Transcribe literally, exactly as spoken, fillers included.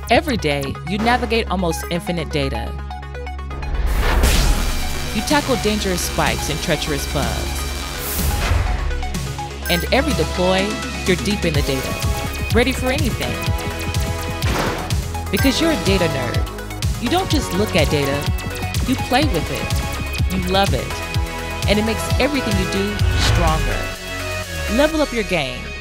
Every day, you navigate almost infinite data. You tackle dangerous spikes and treacherous bugs. And every deploy, you're deep in the data, ready for anything. Because you're a data nerd. You don't just look at data, you play with it. You love it. And it makes everything you do stronger. Level up your game.